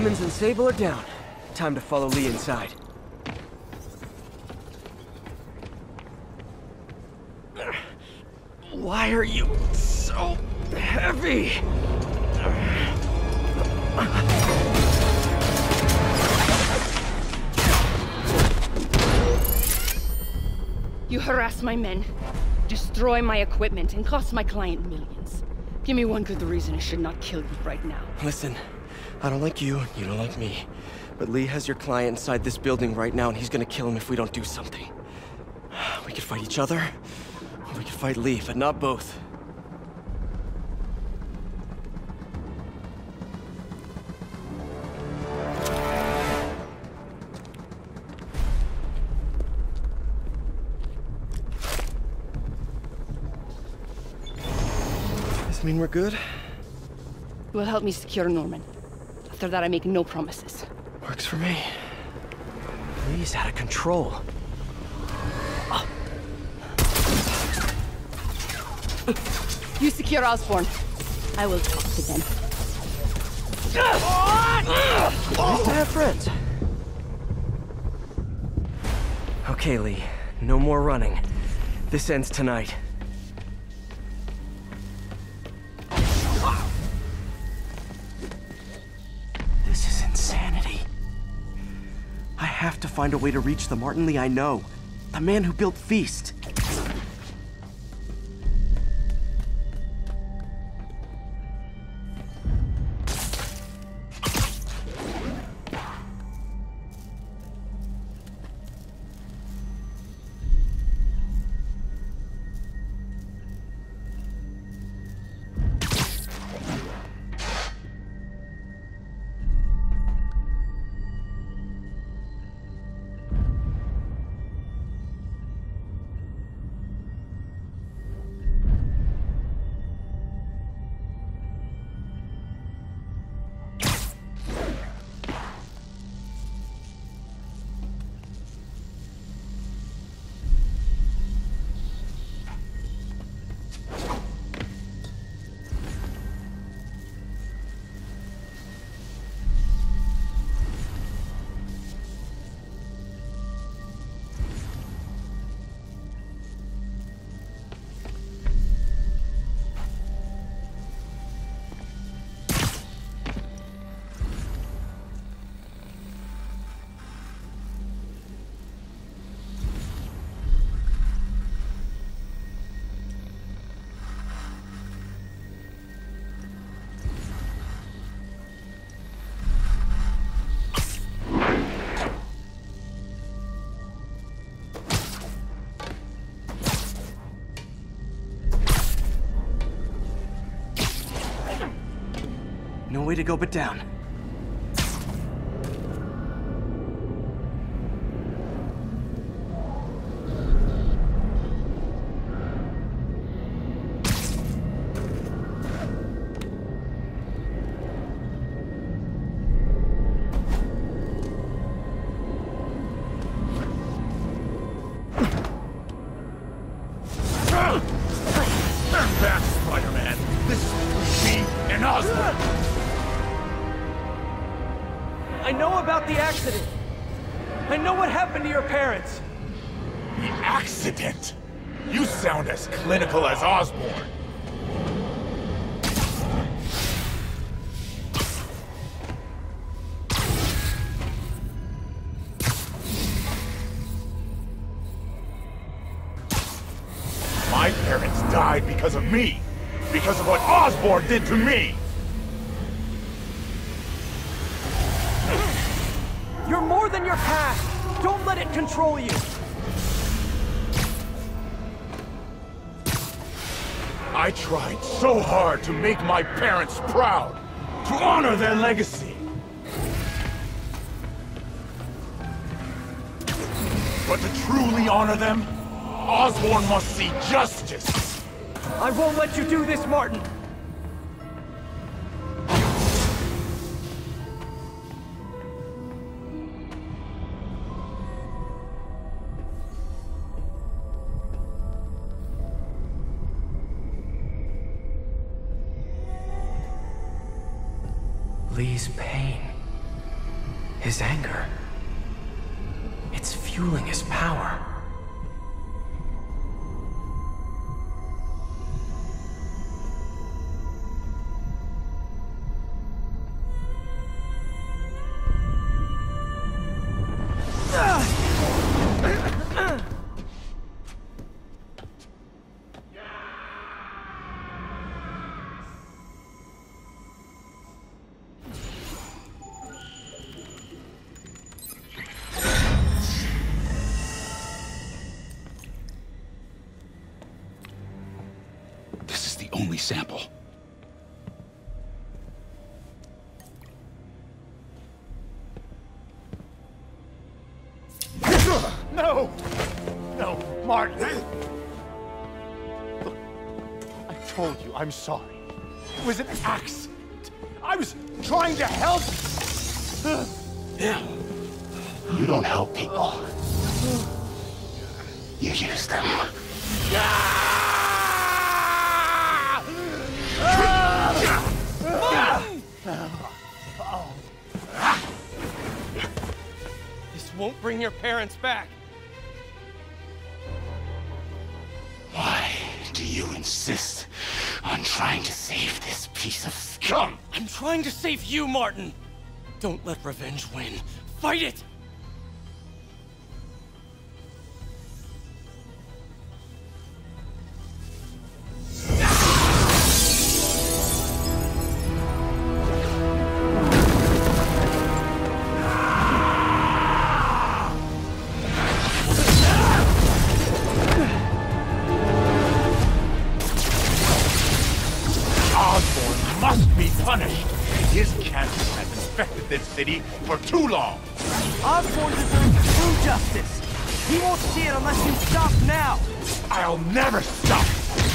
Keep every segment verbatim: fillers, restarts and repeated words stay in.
Simmons and Sable are down. Time to follow Lee inside. Why are you so heavy? You harass my men, destroy my equipment, and cost my client millions. Give me one good reason I should not kill you right now. Listen, I don't like you, you don't like me. But Lee has your client inside this building right now, and he's gonna kill him if we don't do something. We could fight each other, or we could fight Lee, but not both. Does this mean we're good? You will help me secure Norman. After that, I make no promises. Works for me. Lee's out of control. Oh. You secure Osborn. I will talk to them. Nice to have friends. Okay, Lee. No more running. This ends tonight. This is insanity. I have to find a way to reach the Martin Lee I know. The man who built Feast. No way to go but down. Stand back, Spider-Man! This is between me and Osborn! I know about the accident. I know what happened to your parents. The accident? You sound as clinical as Osborn. My parents died because of me. Because of what Osborn did to me. You're more than your past. Don't let it control you. I tried so hard to make my parents proud, to honor their legacy. But to truly honor them, Osborn must see justice. I won't let you do this, Martin. Lee's pain. His anger. It's fueling his power. Only sample. No! No, Martin! Look, I told you I'm sorry. It was an accident. I was trying to help. Yeah. You don't help people. You use them. This won't bring your parents back. Why do you insist on trying to save this piece of scum? I'm trying to save you, Martin. Don't let revenge win. Fight it! Osborn must be punished. His cancer has infected this city for too long. Osborn deserves true justice. He won't see it unless you stop now. I'll never stop.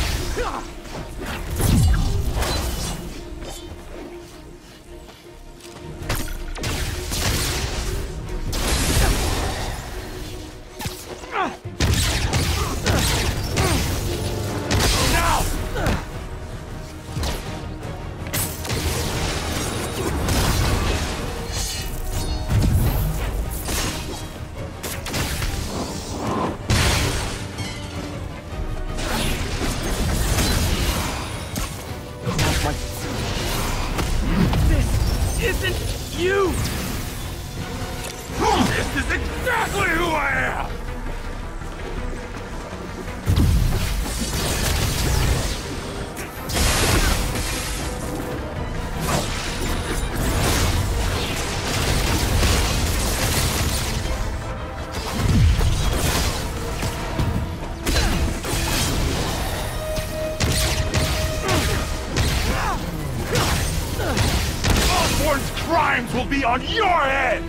Isn't you! This is exactly who I am! Osborn's crimes will be on your head!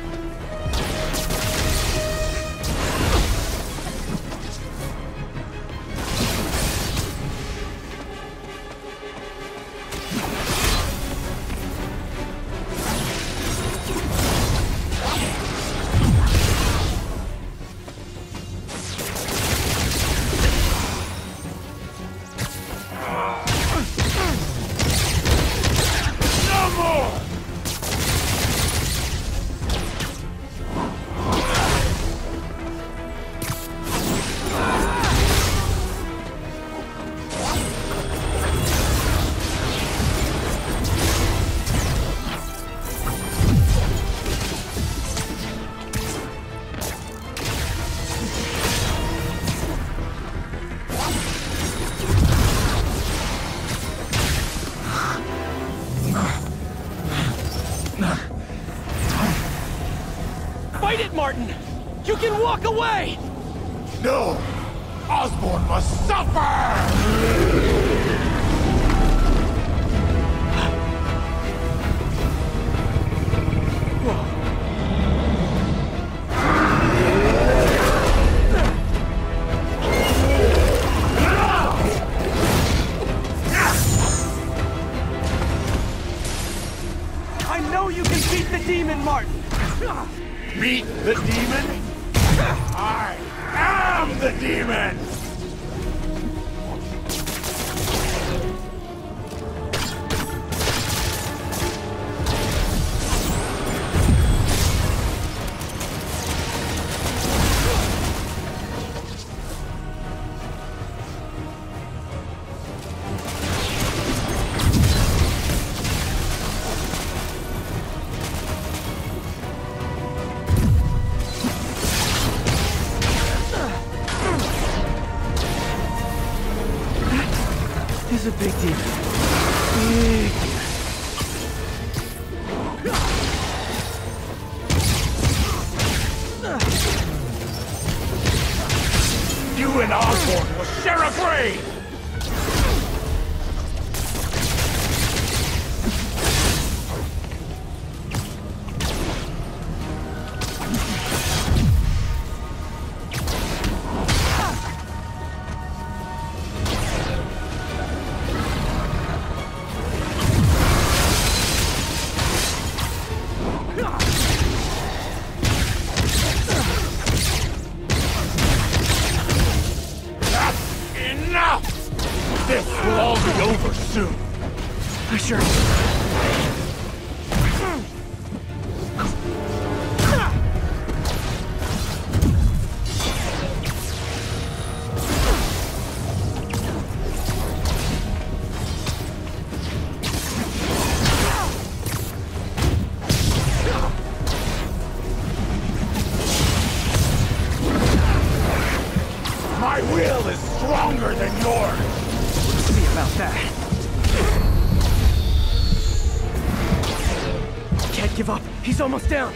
Fight it, Martin! You can walk away! No! Osborn must suffer! I know you can beat the demon, Martin. Beat the demon? I am the demon! Big deal. Big deal. You and Osborn will share a grave! This will all be over soon. Sure. My will is stronger than yours. See about that. Can't give up. He's almost down.